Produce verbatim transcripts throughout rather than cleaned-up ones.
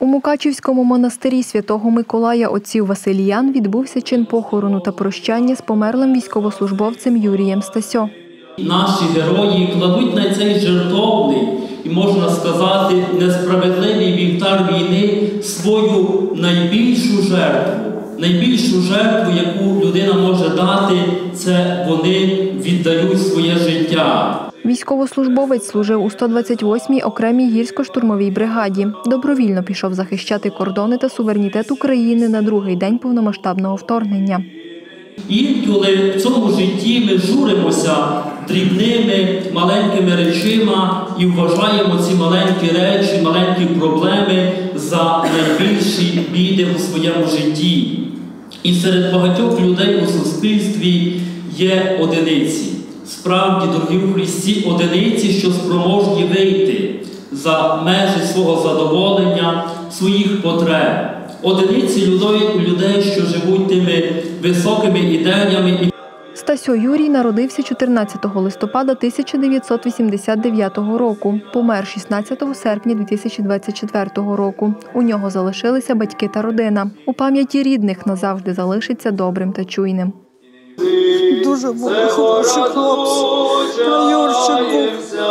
У Мукачівському монастирі Святого Миколая отців Василіян відбувся чин похорону та прощання з померлим військовослужбовцем Юрієм Стасьо. Наші герої кладуть на цей жертовний і, можна сказати, несправедливий вівтар війни свою найбільшу жертву. Найбільшу жертву, яку людина може дати, це вони віддають своє життя. Військовослужбовець служив у сто двадцять восьмій окремій гірсько-штурмовій бригаді. Добровільно пішов захищати кордони та суверенітет України на другий день повномасштабного вторгнення. Інколи в цьому житті ми журимося дрібними, маленькими речима і вважаємо ці маленькі речі, маленькі проблеми за найбільші біди у своєму житті. І серед багатьох людей у суспільстві є одиниці. Справді, дорогі у Христі, одиниці, що спроможні вийти за межі свого задоволення, своїх потреб. Одиниці людей, що живуть тими високими ідеями. Стасьо Юрій народився чотирнадцятого листопада тисяча дев'ятсот вісімдесят дев'ятого року. Помер шістнадцятого серпня дві тисячі двадцять четвертого року. У нього залишилися батьки та родина. У пам'яті рідних назавжди залишиться добрим та чуйним. Дуже був хороший хлопець, Юрчик був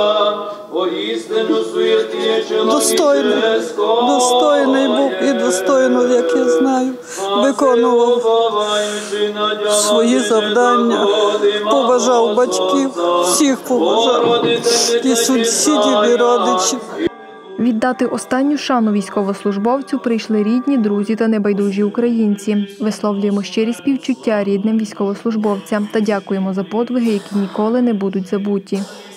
достойний, достойний був і достойно, як я знаю, виконував свої завдання, поважав батьків, всіх поважав, і сусідів, і родичів. Віддати останню шану військовослужбовцю прийшли рідні, друзі та небайдужі українці. Висловлюємо щирі співчуття рідним військовослужбовцям та дякуємо за подвиги, які ніколи не будуть забуті.